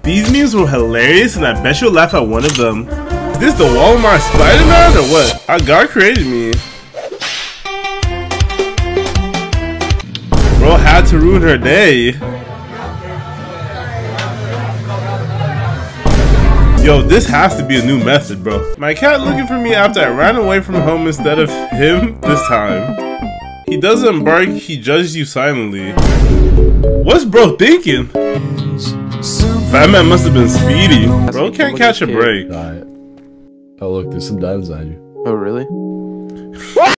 These memes were hilarious, and I bet you'll laugh at one of them. Is this the Walmart Spider-Man or what? How God created me. Bro had to ruin her day. Yo, this has to be a new method, bro. My cat looking for me after I ran away from home instead of him this time. He doesn't bark, he judges you silently. What's bro thinking? Fat man must have been speedy. Bro can't catch a break. Oh look, there's some diamonds on you. Oh really?